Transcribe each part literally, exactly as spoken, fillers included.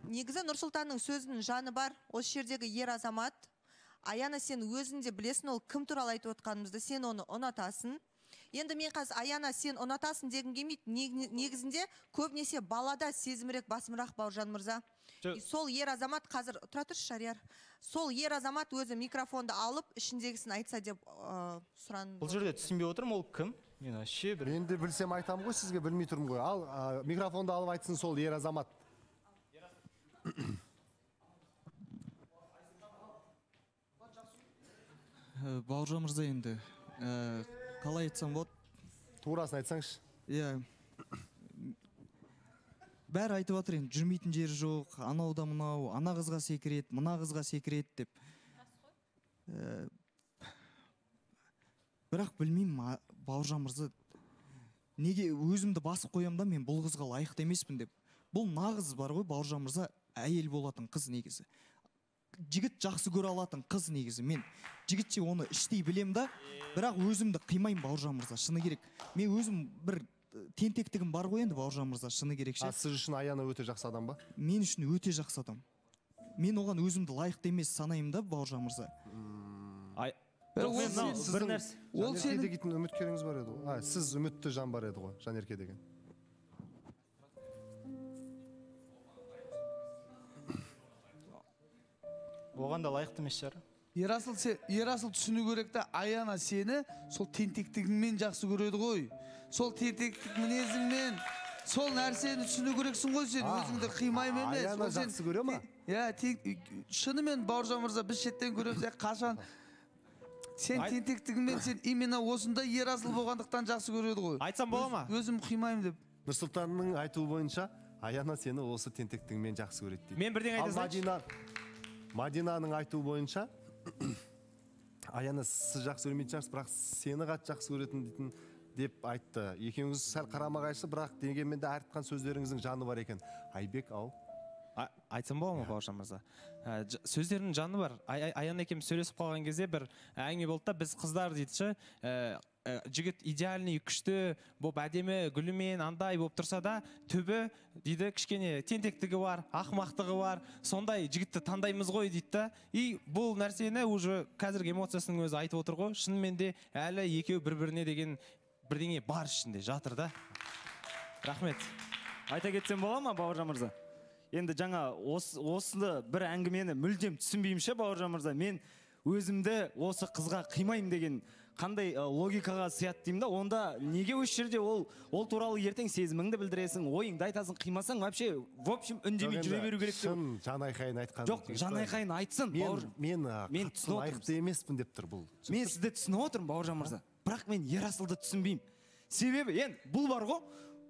негізі Нұрсұлтанның сөзінің жаны бар. Осы жердегі ер азамат. Аяна, сен өзінде білесің, ол кім туралы айтып отқанымызды, сен оны ұнатасың. Енді мен қазір Аяна, сен ұнатасың дегім келмейді. Негізінде көбінесе балада сезімірек, басымырақ Бауыржан мырза. Сол ер азамат қазір, тұра тұршы Шарияр. Сол ер азамат өзі микрофонды алып, ішіндегісін айтса деп сұранып. Бұл жерде түсінбей отырмын, ол кім? Мен аще бір. Енді білсем айтамын ғой, сізге білмей тұрмын ғой. Ал микрофонды алып айтсын сол ер азамат. Бауыржан мырза, енді қалай айтсам болады? Турасын айтсаңшы. Иә. Бәрі айтып отыр, енді жүрмейтін жері жоқ, анау да мынау, ана қызға секірет, мына қызға секірет деп. Бірақ білмеймін, Бауыржан мырза, неге өзімді басып қоямын да, мен бұл қызға лайықты емеспін деп. Бұл нағыз бар ғой, Бауыржан мырза, әйел болатын қыз негізі. Жігіт жақсы көре алатын қыз негізі. Мен жігітше оны іштей білем да, бірақ өзімді қимайым Бауыржан мырза, шыны керек. Мен өзім бір тентектігім бар ғой енді Бауыржан мырза, шыны керек ше. А сіз үшін Аяна өте жақсы адам ба? Мен үшін өте жақсы адам. Мен оған өзімді лайықты емес санаймын да Бауыржан мырза. Бір нәрсе. Жанерке деген үміткеріңіз бар еді ғой. Сіз үмітті жан бар еді ғой, Жанерке деген. Оған да лайықты емес шығар. Ерасыл түсіну керек та, Аяна сені сол тентектігіңмен жақсы көреді ғой. Сол тентектік мінезіңмен, сол нәрсені түсіну керексің ғой сен, өзіңді қимайым емес. Аяна жақсы көре ма? Иә, шынымен Бауыржан мырза, біз шеттен көреміз, қашан сен тентектігіңмен, сен именно осында Ерасыл болғандықтан жақсы көреді ғой. Айтсам бола ма? Өзім қимайым деп. Нұрсұлтанның айтуы бойынша, Аяна сені осы тентектігіңмен жақсы көреді дейді. Мен бірден айтасайшы. Мадинаның айтуы бойынша, Аяна сіз жақсы көрмейтін шығарсыз, бірақ сені қатты жақсы көретін дейтін деп айтты. Екеуіңіз сәл қарама қайшы, бірақ дегенмен де айтқан сөздеріңіздің жаны бар екен. Айбек, ау. Айтсам бола ма, Бауыржан мырза? Сөздерінің жаны бар. Аяна екеуміз сөйлесіп қалған кезде бір әңгіме болды да, біз қыздар дейді, жігіт идеальный, күшті, боп әдемі, гүлімен, андай боп тұрса да, түбі дейді, кішкене тентектігі бар, ақымақтығы бар, сондай жігітті таңдаймыз ғой дейді. И бұл нәрсені уже қазіргі эмоциясының өзі айтып отыр ғой, шынымен де әлі екеу бір-біріне деген бірдеңе бар ішінде жатыр да. Рахмет. Айта кетсем бола ма, Бауыржан мырза? Енді жаңа осыны бір әңгімені мүлдем түсінбеймше, Бауыржан мырза, мен өзімді осы қызға қимайым деген қандай логикаға сият деймін да, онда неге осы жерде ол ол туралы ертең сезіміңді білдіресің, ойыңды айтасың, қимасаң, вообще, в общем, үндемей жүре беру керек. Шын жан айқайын айтқан. Жоқ, жан айқайын айтсын, Бауыржан. Мен қатты лайықты емеспін деп тұр бұл. Мен сізді түсініп отырмын, Бауыржан мырза. Бірақ мен Ерасылды түсінбеймін. Себебі, енді бұл бар ғой,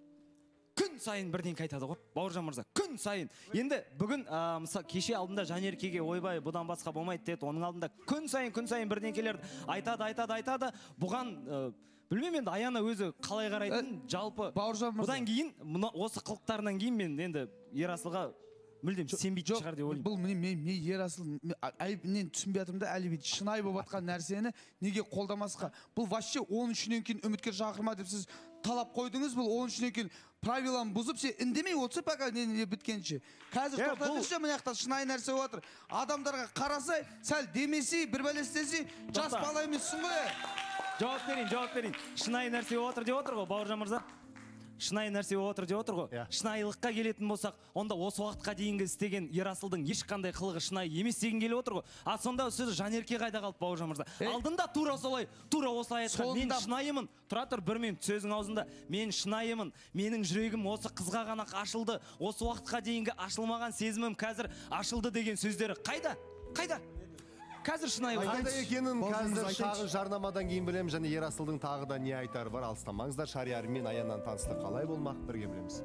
күн сайын бірден айтады ғой, Бауыржан мырза, күн сайын. Енді бүгін кеше алдында Жанеркеге ойбай, бұдан басқа болмайды деді, оның алдында күн сайын, күн сайын бірден келерді, айтады, айтады, айтады. Бұған, білмеймін енді, Аяна өзі қалай қарайтын, жалпы. Бұдан кейін, осы қылықтарынан кейін мен енді Ерасылға мүлдем сенбейтін шығар деп ойлаймын. Бұл мен Ерасыл, мен түсінбей жатырмын да, әлі бейт шынай болып жатқан нәрсені неге қолдамасқа. Бұл вообще он үшінен кейін үміткер шақырма деп сіз талап қойдыңыз, бұл он үшінен кейін правиланы бұзып, сен үндемей отсы, пока не біткенше. Қазір тоқтатыңызшы, мына жақта шынай нәрсе отыр. Адамдарға қарасай, сәл демесі, бір бәлестесі, жас бала емессің ғой. Жауап берейін, жауап берейін. Шынай нәрсе отыр деп отыр ғой, Бауыржан мырза. Шынай нәрсе отыр деп отыр ғой. Шынайылыққа келетін болсақ, онда осы уақытқа дейінгі істеген Ерасылдың ешқандай қылығы шынай емес деген келіп отыр ғой. А сонда сөзі Жанерке қайда қалды, Бауыржан мырза? Алдында тура солай, тура осылай айтқан. Мен шынайымын. Тұра тұр, бір минут сөзің аузында. Мен шынайымын. Менің жүрегім осы қызға ғана ашылды. Осы уақытқа дейінгі ашылмаған сезімім қазір ашылды деген сөздері қайда? Қайда? Қазір шынайы қайда екенін қазір шағын жарнамадан кейін білеміз, және Ерасылдың тағы да не айтары бар, алыстамаңыздар. Шарияр мен Аянаны таныстық қалай болмақ, бірге білеміз.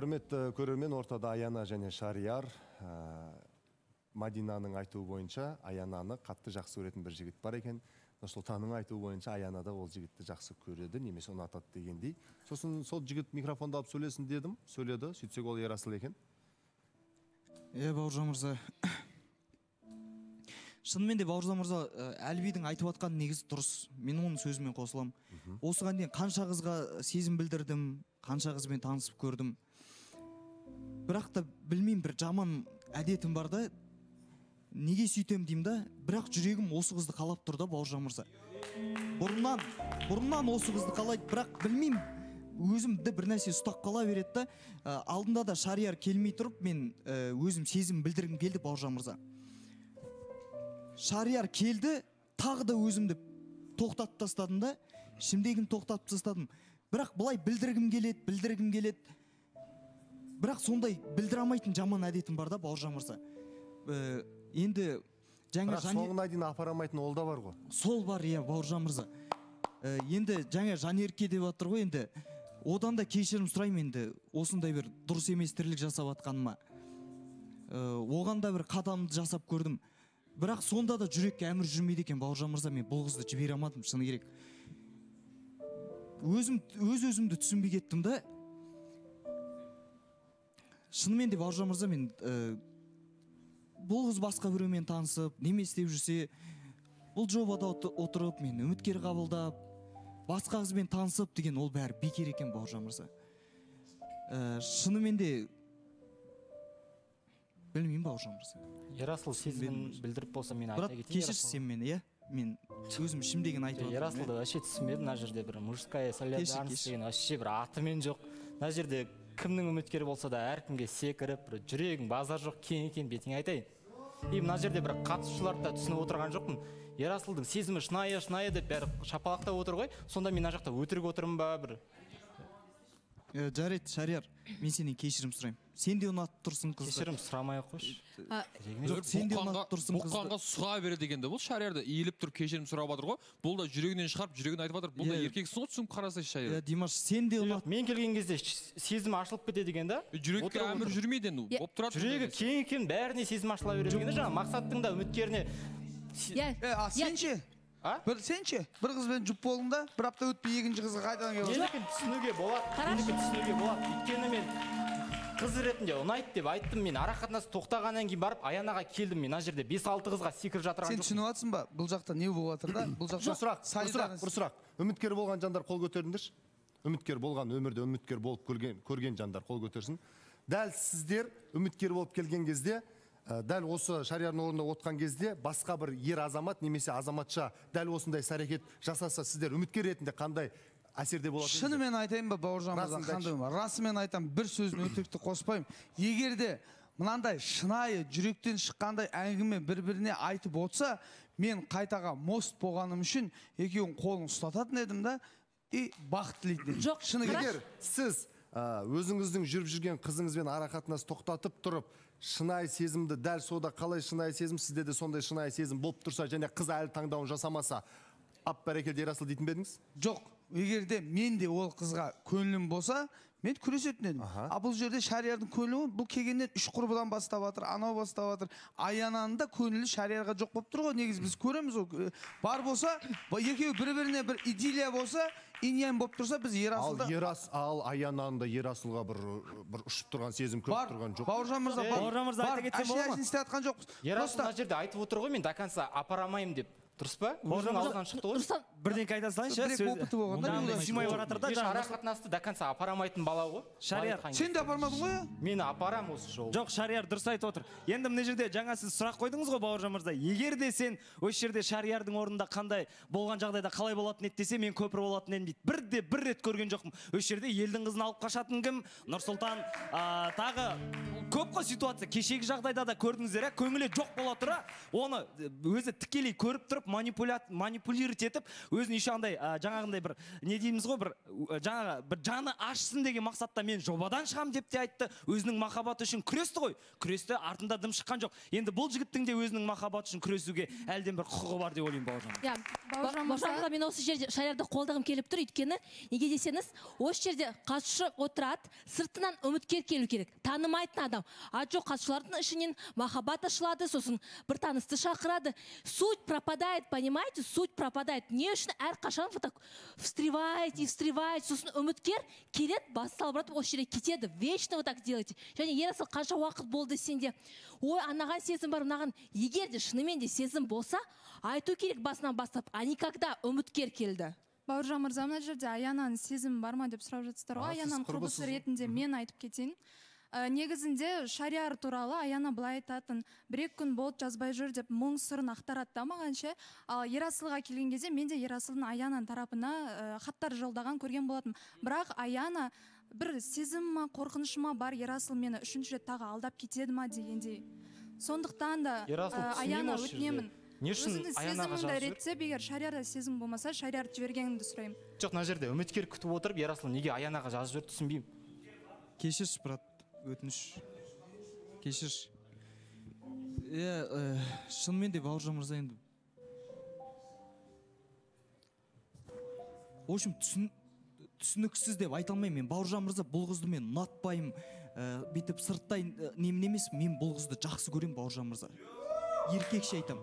Құрметті көрермен, ортада Аяна және Шарияр. Мадинаның айтуы бойынша Аянаны қатты жақсы көретін бір жігіт бар екен. Нұрсұлтанның айтуы бойынша Аяна да ол жігітті жақсы көреді, немесе ұнатады дегендей. Сосын сол жігіт микрофонды алып сөйлесін дедім, сөйледі, сөйтсек ол Ерасыл екен. Е, Бауыржан мырза. Шынымен де Бауыржан мырза, Әлібидің айтып атқан негізі дұрыс. Мен оның сөзімен қосылам. Осыған дейін қанша қызға сезім білдірдім, қанша қызбен танысып көрдім. Бірақ та білмеймін, бір жаман әдетім бар да, неге сөйтем деймін да, бірақ жүрегім осы қызды қалап тұр да, Бауыржан мырза. Бұрыннан, бұрыннан осы қызды қалайды, бірақ білмеймін, өзімді бір нәрсе ұстап қала береді да, алдында да Шарияр келмей тұрып, мен өзім сезім білдіргім келді, Бауыржан мырза. Шарияр келді, тағы да өзімді тоқтатып тастадым да, ішімдегіні тоқтатып тастадым. Бірақ бұлай білдіргім келеді, білдіргім келеді. Бірақ сондай білдіре алмайтын жаман әдетім бар да, Бауыржан мырза. Енді жаңа Бірақ соңына дейін апарамайтын ол да бар ғой. Сол бар, иә, Бауыржан мырза. Енді жаңа жанерке деп жатыр ғой, енді одан да кешірім сұраймын, енді осындай бір дұрыс емес тірлік жасап атқаныма. Оған да бір қадамды жасап көрдім. Бірақ сонда да жүрекке әмір жүрмейді екен, Бауыржан мырза, мен бұл қызды жібере алмадым, шыны керек. Өзім өз өзімді түсінбей кеттім да. Шынымен де Бауыржан мырза, мен бұл қыз басқа біреумен танысып, неме істеп жүрсе, бұл жобада отырып, мен үміткер қабылдап, басқа қызбен танысып деген ол бәрі бекер екен, Бауыржан мырза. Шынымен де білмеймін, Бауыржан мырза. Ерасыл сезімін білдіріп болса мен айта кетейін. Бірақ кешірші сен мені, иә? Мен өзім ішімдеген айтып отырмын. Ерасылды вообще түсінбедім, мына жерде бір мужская солидарность деген вообще бір атымен жоқ. Мына жерде кімнің үміткері болса да әркімге секіріп, бір жүрегің базар жоқ, кен екен бетіңе айтайын. И мына жерде бір қатысушыларды да түсініп отырған жоқпын. Ерасылдың сезімі шынайы, шынайы деп бәрі шапалақтап отыр ғой. Сонда мен мына жақта өтірік отырмын ба бір? Жарайды, Шарияр, мен сенен кешірім сұраймын. Сен де ұнатып тұрсың қызды. Кешірім сұрамай ақ қойшы. Сен де ұнатып тұрсың қызды. Бұққанға сұға береді дегенде бұл Шариярда иіліп тұрып кешірім сұрап жатыр ғой. Бұл да жүрегінен шығарып жүрегін айтып жатыр. Бұл да еркексің ғой, түсініп қарасай Шарияр. Димаш, сен де ұнатып. Мен келген кезде сезім ашылып кетеді екен да. Жүрекке әмір жүрмейді енді. Болып тұрады. Жүрегі кең екен, бәріне сезім ашыла береді екен. Жаңа мақсаттың да үміткеріне. Сенше? Бір сенше? Бір қызбен жұп болдың да, бір апта өтпей екінші қызға қайтадан келіп. Менікі түсінуге болады. Менікі түсінуге болады. Өйткені мен қыз ретінде ұнайды деп айттым, мен ара қатынасы тоқтағаннан кейін барып Аянаға келдім. Мен ана жерде бес алты қызға секіріп жатырған жоқпын. Сен түсініп жатсың ба? Бұл жақта не болып жатыр да? Бұл жақта сұрақ, бір сұрақ, бір сұрақ. Үміткер болған жандар қол көтеріңдерші. Үміткер болған, өмірде үміткер болып көрген, көрген жандар қол көтерсін. Дәл сіздер үміткер болып келген кезде, дәл осы Шариярдың орнында отқан кезде басқа бір ер азамат немесе азаматша дәл осындай іс-әрекет жасаса, сіздер үміткер ретінде қандай әсерде болады? Шынымен айтайын ба, Бауыржан мырза, қандай ма? Расымен айтам, бір сөзін өтірікті қоспаймын. Егер де мынандай шынайы жүректен шыққандай әңгіме бір-біріне айтып отса, мен қайтаға мост болғаным үшін екеуін қолын ұстататын едім да, и бақыт тілейтін едім. Жоқ, егер сіз өзіңіздің жүріп жүрген қызыңызбен ара қатынас тоқтатып тұрып, шынайы сезімді дәл сода қалай шынайы сезім, сізде де сондай шынайы сезім болып тұрса, және қыз әлі таңдауын жасамаса, ап бәрекелді Ерасыл дейтін бе едіңіз? Жоқ, егер де мен де ол қызға көңілім болса, мен күресетін едім. А бұл жерде Шариярдың көңілі, бұл келгеннен үш құрбыдан бастап жатыр, анау бастап жатыр. Аянаның да көңілі Шариярға жоқ болып тұр ғой. Негізі біз көреміз ол. Бар болса, екеуі бір-біріне бір идиллия болса, иньян болып тұрса, біз Ерасылда... Ал Ерас, ал Аянаны да Ерасылға бір ұшып тұрған сезім көп тұрған жоқ. Бауыржан мырза, бар, әшін істе атқан жоқ. Ерасыл мына жерде айтып отыр ғой, мен до конца апарамайым деп. Дұрыс па? Өзің ауыздан шықты ғой. Бірдеңке айта салайыншы. Бір опыты болғанда. Сүймай баратыр да. Ара қатынасты до конца апарамайтын бала ғой. Шарияр, сен де апармадың ғой? Мені апарам осы жол. Жоқ, Шарияр дұрыс айтып отыр. Енді мына жерде жаңа сіз сұрақ қойдыңыз ғой, Бауыржан мырза. Егер де сен осы жерде Шариярдың орнында қандай болған жағдайда қалай болатын еді десе, мен көпір болатын едім дейді. Бірде бір рет көрген жоқпын. Осы жерде елдің қызын алып қашатын кім? Нұрсұлтан, тағы көп қой ситуация. Кешегі жағдайда да көрдіңіздер, көңілі жоқ бола тұра, оны өзі тікелей көріп тұрып көріп манипулировать етіп өзін еще андай ә, жаңағындай бір не дейміз ғой бір жаңағы бір жаны ашсын деген мақсатта мен жобадан шығам деп те айтты, өзінің махаббаты үшін күресті ғой, күресті, артында дым шыққан жоқ. Енді бұл жігіттің де өзінің махаббаты үшін күресуге әлден бір құқығы бар деп ойлаймын Бауыржан. Иә, Бауыржан, мен осы жерде Шариарды қолдағым келіп тұр, өйткені неге десеңіз, осы жерде қатысушы отырады, сыртынан үміткер келу керек, танымайтын адам. А жоқ, қатысушылардың ішінен махаббат ашылады, сосын бір танысты шақырады. Суть пропадает, понимаете? Суть пропадает. Не үшін әрқашан вот так встреваете, встреваете, сосын үміткер келеді, бас салбыратып осы жерге кетеді. Вечно вот так делаете. Және Ерасыл, қанша уақыт болды сенде? Ой, анаған сезім бар, мынаған. Егер де шынымен де сезім болса, айту керек басынан бастап, а никогда үміткер келді. Бауыржан мырза, мына жерде Аянаның сезімі бар ма деп сұрап жатсыздар ғой. Аянаның құрбысы ретінде мен айтып кетейін. Негізінде Шарияр туралы Аяна былай айтатын, бір-екі күн болды жазбай жүр деп мұң сырын ақтарады да маған ше. Ал Ерасылға келген кезде мен де Ерасылдың Аянаның тарапына хаттар жолдаған көрген болатын. Бірақ Аяна бір сезім ма, қорқыныш ма бар, Ерасыл мені үшінші рет тағы алдап кетеді ма дегендей. Сондықтан да Аяна өтінемін. Өзіңіз сезіміңді реттеп, егер Шариярда сезім болмаса, Шариярды жібергеніңді сұраймын. Жоқ, мына жерде үміткер күтіп отырып, Ерасыл неге Аянаға жазып жүр, түсінбеймін. Кешірші, брат, өтініш. Кешірші. Е, шынымен де Бауыржан мырза енді. В общем, түсініксіз деп айта алмаймын. Мен Бауыржан мырза бұл қызды мен ұнатпаймын. Бүйтіп сырттай немен емес, мен бұл қызды жақсы көремін, Бауыржан мырза. Еркекше айтам.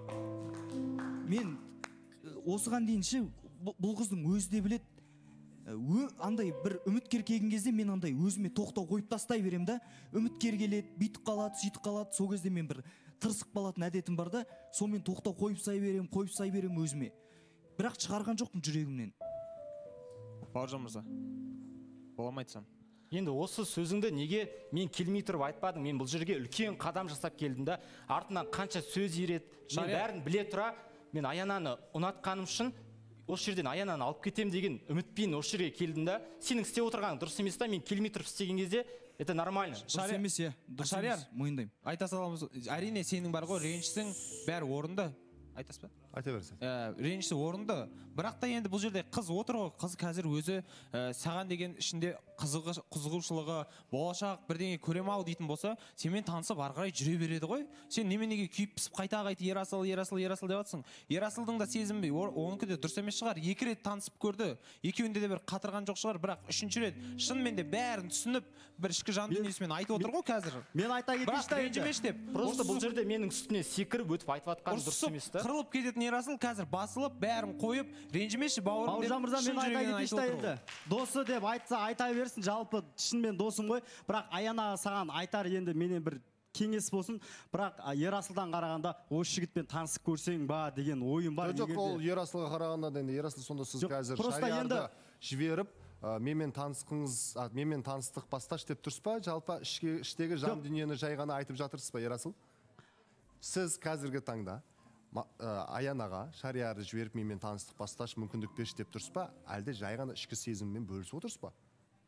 Мен осыған дейінше бұл қыздың өзі де білет. Андай бір үміткер келген кезде мен андай өзіме тоқтау қойып тастай берем да. Үміткер келеді, бүйтіп қалады, сөйтіп қалады. Сол кезде мен бір тырысып қалатын әдетім бар да. Сонымен тоқтау қойып сай берем, қойып сай берем өзіме. Бірақ шығарған жоқпын жүрегімнен. Бауыржан мырза, бола ма айтсам? Енді осы сөзіңді неге мен келмей тұрып айтпадым? Мен бұл жерге үлкен қадам жасап келдім да, артынан қанша сөз ереді. Мен бәрін біле тұра, мен Аянаны ұнатқаным үшін осы жерден Аянаны алып кетем деген үмітпен осы жерге келдім да. Сенің істеп отырғаның дұрыс емес та, мен келмей тұрып істеген кезде это нормально. Дұрыс емес, е. Дұрыс емес, мойындаймын. Айта саламыз. Әрине сенің бар ғой, ренішсің, бәрі орынды. Айтасыз ба? Айта берсін. Реніші орынды. Бірақ та енді бұл жерде қыз отыр ғой, қыз қазір өзі саған деген ішінде қызығушылығы, болашақ бірдеңе көрем ау дейтін болса, сенмен танысып ары қарай жүре береді ғой. Сен неменеге күйіп пісіп қайта қайта Ерасыл, Ерасыл, Ерасыл деп жатсың. Ерасылдың да сезімі оныкі де дұрыс емес шығар. Екі рет танысып көрді. Екеуінде де бір қатырған жоқ шығар, бірақ үшінші рет шынымен де бәрін түсініп, бір ішкі жан дүниесімен айтып отыр ғой қазір. Мен айта кетейінші. Просто бұл жерде менің үстіне секіріп өтіп айтып жатқан дұрыс емес та. Қырылып кететін Ерасыл қазір басылып, бәрін қойып, ренжімеші бауырым деп. Бауыржан мырза, мен айта кетейінші енді. Досы деп айтса айта берсін, жалпы шынымен досым ғой. Бірақ Аянаға саған айтар енді менен бір кеңес болсын. Бірақ Ерасылдан қарағанда осы жігітпен танысып көрсең ба деген ойым бар. Жоқ, ол Ерасылға қарағанда да енді Ерасыл сонда сіз қазір Шариярды жіберіп, менімен танысқыңыз, менімен таныстық басташ деп тұрсыз ба? Жалпы іштегі жан дүниені жай ғана айтып жатырсыз ба, Ерасыл? Сіз қазіргі таңда Аянаға Шариярды жіберіп менімен таныстық басташ мүмкіндік берші деп тұрсыз ба? Әлде жай ғана ішкі сезіммен бөлісіп отырсыз ба?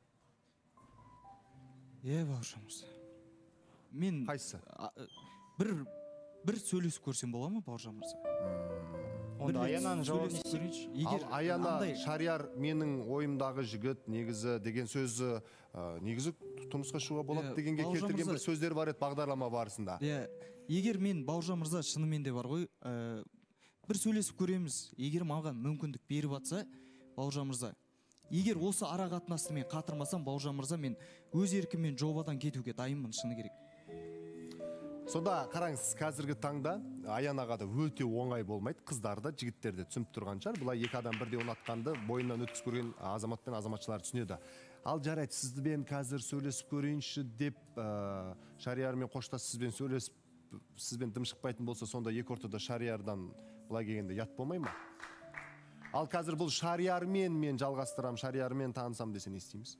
Е, Бауыржан мырза. Мен қайсысы? Бір бір сөйлесіп көрсем бола ма, Бауыржан мырза? Онда Аянаның жауабын естейінші. Ал Аяна, Шарияр менің ойымдағы жігіт негізі деген сөзі негізі тұрмысқа шығуға болады дегенге келтірген бір сөздер бар еді бағдарлама барысында. Егер мен Бауыржан мырза шынымен де бар ғой, бір сөйлесіп көреміз. Егер маған мүмкіндік беріп атса, Бауыржан мырза, егер осы ара қатынасты мен қатырмасам, Бауыржан мырза, мен өз еркіммен жобадан кетуге дайынмын, шыны керек. Сонда қараңыз, қазіргі таңда Аянаға да өте оңай болмайды, қыздар да, жігіттер де түсініп тұрған шығар. Бұлай екі адам бірде ұнатқанды бойынан өткіз көрген азамат пен азаматшылар түсінеді. Ал жарайды, сізбен қазір сөйлесіп көрейінші деп, Шариярмен қоштас сізбен сөйлесіп, сізбен дым шықпайтын болса, сонда екі ортада Шариярдан былай келгенде ят болмай ма? Ал қазір бұл Шариярмен мен жалғастырам, Шариярмен танысам десе не істейміз?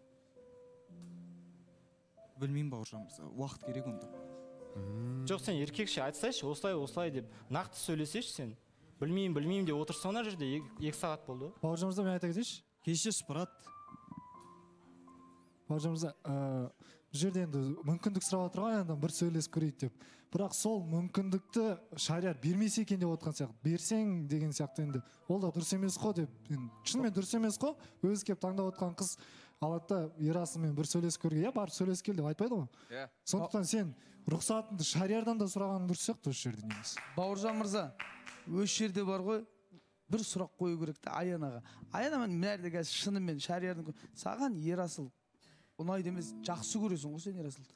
Білмеймін, Бауыржан мырза, уақыт керек онда. Жоқ, сен еркекше айтсайшы, осылай, осылай деп нақты сөйлесеші сен. Білмеймін, білмеймін деп отырсың ана жерде екі сағат болды. Бауыржан мырза, мен айта кетейінші. Кешірші, брат. Бауыржан мырза, бұл жерде енді мүмкіндік сұрап отыр ғой аянадан бір сөйлесіп көрейік деп. Бірақ сол мүмкіндікті шариғат бермесе екен деп отқан сияқты. Берсең деген сияқты енді ол да дұрыс емес қой деп. Шынымен дұрыс емес қой. Өзі келіп таңдап отқан қыз алады да ерасылмен бір сөйлесіп көрге, иә барып сөйлесіп кел деп айтпайды ғой. Сондықтан сен рұқсатыңды шариғаттан да сұрағаның дұрыс сияқты осы жерде негізі. Бауыржан мырза, осы жерде бар ғой, бір сұрақ қою керек те Аянаға. Аяна, мен мынәрде қазір шынымен шариғаттың саған ерасыл ұнайды емес, жақсы көресің ғой сен ерасылды.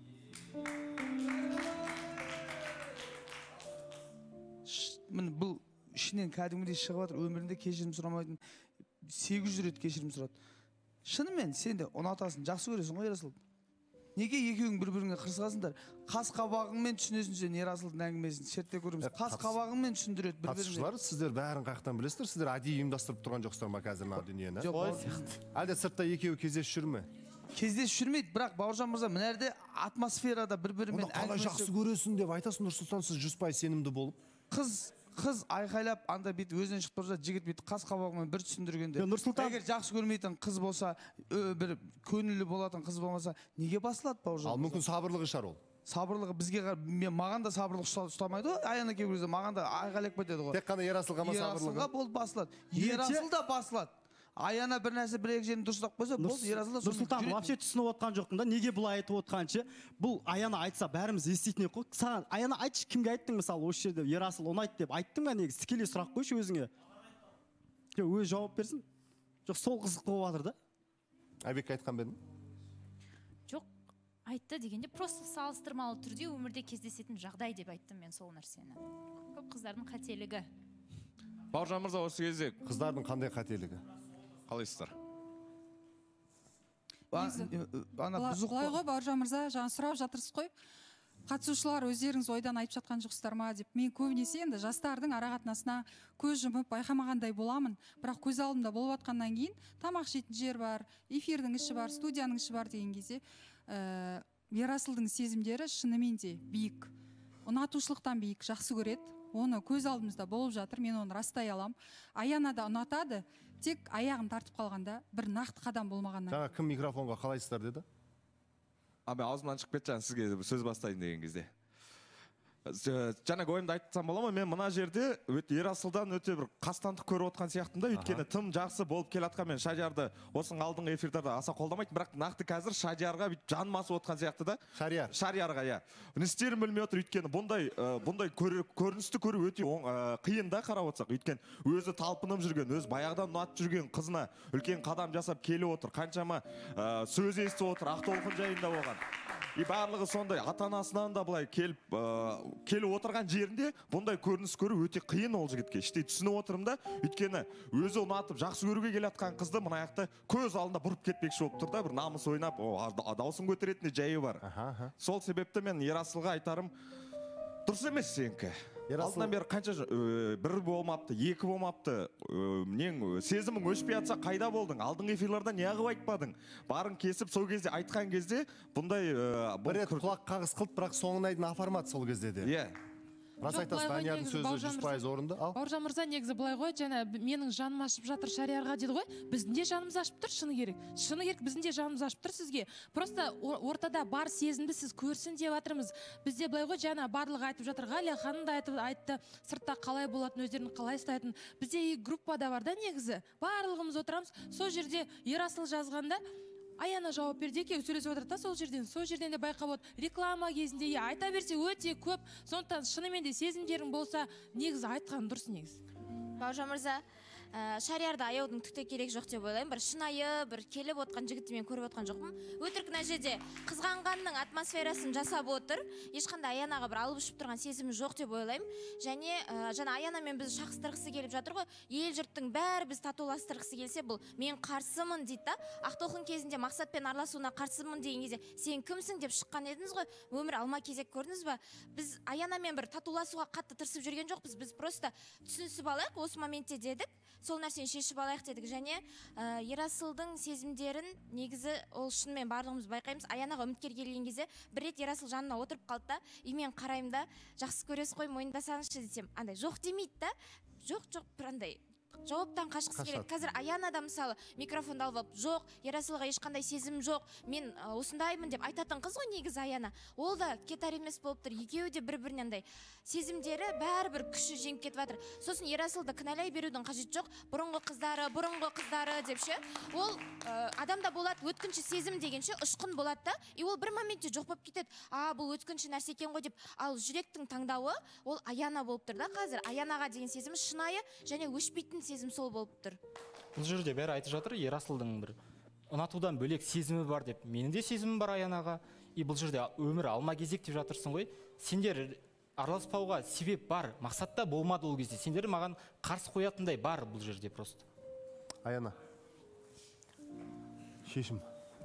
Мін бұл ішінен кәдімгідей шығып жатыр, өмірінде кешірім сұрамайтын сегіз жүз рет кешірім сұрады. Шынымен сен де ұнатасың, жақсы көресің ғой ерасылды. Неге екеуің бір-біріңе қырсығасыңдар? Қас қабағыңмен түсінесің сен ерасылдың әңгімесін, шертте көріміз. Қас қабағыңмен түсіндіреді бір-біріне. Қатысушылар, сіздер бәрін қаяқтан білесіздер, сіздер әдейі ұйымдастырып тұрған жоқсыздар ма қазір мына дүниені? Әлде сыртта екеуі кездесіп жүр ме? Кездесіп жүрмейді, бірақ Бауыржан мырза мынәрде атмосферада бір-бірімен қалай жақсы көресің деп айтасың Нұрсұлтан, сіз жүз пайыз сенімді болып. Қыз Қыз айқайлап, анда бейті өзінен шығып тұрса, жігіт бейті қас қабағымен бір түсіндіргенде. Егер жақсы көрмейтін қыз болса, бір көңілі болатын қыз болмаса, неге басылады Бауыржан? Ал мүмкін сабырлығы шығар ол. Сабырлығы бізге, маған да сабырлық ұстамайды ғой, Аяна кейбірде маған да айқайлап кетеді ғой. Тек қана ерасылға ма сабырлығы? Ерасылға болып басылады. Ерасыл да басылады. Аяна бір нәрсе бір екі жерін дұрыстап қойса, болды ерасыл да Нұрсұлтан, вообще түсініп отқан жоқпын да, неге бұлай айтып отқанша, бұл Аяна айтса бәріміз еститін ек қой. Саған Аяна айтшы, кімге айттың мысалы осы жерде ерасыл ұнайды деп айттың ба негізі? Тікелей сұрақ қойшы өзіңе. Жоқ, өзі жауап берсін. Жоқ, сол қызық болып жатыр да. Айбекке айтқан ба едің? Жоқ, айтты дегенде просто салыстырмалы түрде өмірде кездесетін жағдай деп айттым мен сол нәрсені. Көп қыздардың қателігі. Бауыржан мырза, осы кезде қыздардың қандай қателігі? Қалайсыздар? Былай ғой Бауыржан мырза, жаңа сұрап жатырсыз ғой. Қатысушылар өздеріңіз ойдан айтып жатқан жоқсыздар ма деп. Мен көбінесе енді жастардың арақатынасына көз жұмып байқамағандай боламын. Бірақ көз алдымда болып жатқаннан кейін тамақ жейтін жер бар, эфирдің іші бар, студияның іші бар деген кезде ерасылдың сезімдері шынымен де биік. Ұнатушылықтан биік, жақсы көреді. Оны көз алдымызда болып жатыр, мен оны растай алам. Аяна да ұнатады, тек аяғын тартып қалғанда бір нақты қадам болмағаннан. Жаңа кім микрофонға қалайсыздар деді? Абе, аузымнан шығып кетті жаңа сізге сөз бастайын деген кезде. Жаңа ойымды айтсам бола ма, мен мына жерде ерасылдан өте бір қастандық көріп отқан сияқтымда, өйткені тым жақсы болып келатқан мен Шадиярды осының алдыңғы эфирдарда аса қолдамайтын, бірақ нақты қазір Шадиярға жаным асып отқан сияқты да. Шарияр. Шариярға, иә. Не істерін білмей отыр, өйткені бұндай бұндай көріністі көру өте қиын да қарап отырсақ, өйткені өзі талпынып жүрген, өзі баяғыдан ұнатып жүрген қызына үлкен қадам жасап келіп отыр, қаншама сөз естіп отыр, Ақтолқын жайында болған. И барлығы сондай, ата-анасынан да былай келіп келіп отырған жерінде бұндай көрініс көру өте қиын ол жігітке. Іштей түсініп отырмын да, өйткені өзі ұнатып жақсы көруге келатқан қызды мына жақта көз алдында бұрып кетпекші болып тұр да, бір намыс ойнап, даусын көтеретін де жайы бар. Сол себепті мен ерасылға айтарым, дұрыс емес сенікі. Алдынан бері қанша бір болмапты, екі болмапты, нең сезімің өшпей атса қайда болдың? Алдың эфирларда не ағып айтпадың? Барын кесіп, сол кезде айтқан кезде бұндай... Бір рет құлақ қағыс қылып, бірақ соңын айдың апармады сол кезде де. Иә. Рас айтасыз, Даниярдың сөзі жүз пайыз орынды. Бауыржан мырза негізі былай ғой, жаңа менің жаным ашып жатыр Шариярға дейді ғой. Біздің де жанымыз ашып тұр, шыны керек. Шыны керек, біздің де жанымыз ашып тұр сізге. Просто ортада бар сезімді сіз көрсін деп жатырмыз. Бізде былай ғой, жаңа барлығы айтып жатыр. Ғалия ханым да айтты, сыртта қалай болатын, өздерін қалай ұстайтын. Бізде группада бар да негізі. Барлығымыз отырамыз. Сол жерде Ерасыл жазғанда Аяна жауап берді, екеуі сөйлесіп отырды да сол жерден. Сол жерден де байқап отыр. Реклама кезінде айта берсе өте көп. Сондықтан шынымен де сезімдерің болса, негізі айтқан дұрыс негізі. Бауыржан мырза, Шариярды аяудың түкте керек жоқ деп ойлаймын. Бір шынайы, бір келіп отқан жігітті мен көріп отқан жоқпын. Өтірік мына жерде қызғанғанның атмосферасын жасап отыр. Ешқандай Аянаға бір алып ұшып тұрған сезімі жоқ деп ойлаймын. Және жаңа Аянамен біз шақыстырғысы келіп жатыр ғой. Ел жұрттың бәрі біз татуластырғысы келсе, бұл мен қарсымын дейді да. Ақтолқын кезінде мақсатпен араласуына қарсымын деген кезде сен кімсің деп шыққан едіңіз ғой. Өмір алма кезек көрдіңіз ба? Біз Аянамен бір татуласуға қатты тырысып жүрген жоқпыз. Біз просто түсінісіп алайық, осы моментте дедік. Сол нәрсені шешіп алайық дедік. Және Ерасылдың сезімдерін негізі ол шынымен барлығымыз байқаймыз. Аянаға үміткер келген кезде бір рет Ерасыл жанына отырып қалды да, и мен қараймын да, жақсы көресіз ғой, мойындасаңызшы десем, андай жоқ демейді да. Жоқ, жоқ, бір андай жауаптан қашқысы келеді. Қазір Аяна да мысалы микрофонды алып алып, жоқ, Ерасылға ешқандай сезім жоқ, мен ә, осындаймын деп айтатын қыз ғой негізі Аяна. Ол да кетар емес болып тұр. Екеуі де бір-бірінен андай сезімдері бәрібір күші жеңіп кетіп жатыр. Сосын Ерасылды кінәлай берудің қажеті жоқ. Бұрынғы қыздары, бұрынғы қыздары деп ше. Ол ә, адамда болады өткінші сезім дегенше ұшқын болады да, и ол бір моментте жоқ болып кетеді. А, бұл өткінші нәрсе екен ғой деп. Ал жүректің таңдауы ол Аяна болып тұр да қазір. Аянаға деген сезім шынайы және өшпейтін сезім сол болып тұр. Бұл жерде бәрі айтып жатыр, Ерасылдың бір ұнатудан бөлек сезімі бар деп. Менің де сезімім бар Аянаға. И бұл жерде өмір алма кезек деп жатырсың ғой. Сендер араласпауға себеп бар, мақсатта болмады ол кезде. Сендер маған қарсы қоятындай бар бұл жерде просто. Аяна. Шешім.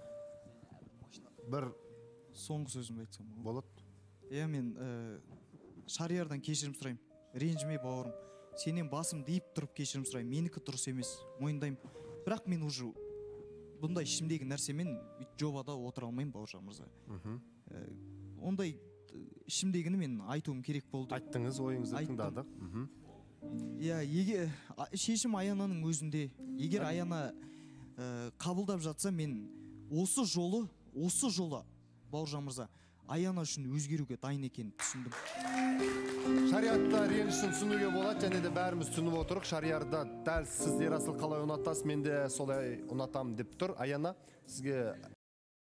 Бір соңғы сөзімді айтсам болады. Иә, мен ә, Шариярдан кешірім сұраймын. Ренжіме бауырым. Сенен басым дейіп тұрып кешірім сұраймын. Менікі дұрыс емес, мойындаймын. Бірақ мен уже бұндай ішімдегі нәрсемен жобада отыра алмаймын, Бауыржан мырза. Ә, ондай ішімдегіні мен айтуым керек болды. Айттыңыз, ойыңызды тыңдадық. Иә, егер шешім Аянаның өзінде. Егер Аяна ә, қабылдап жатса, мен осы жолы, осы жолы Бауыржан мырза, Аяна үшін өзгеруге дайын екенін түсіндім. Шариатта ренішін түсінуге болады, және де бәріміз түсініп отырық. Шариарда дәл сіз Ерасыл қалай ұнатасыз, мен де солай ұнатамын деп тұр. Аяна, сізге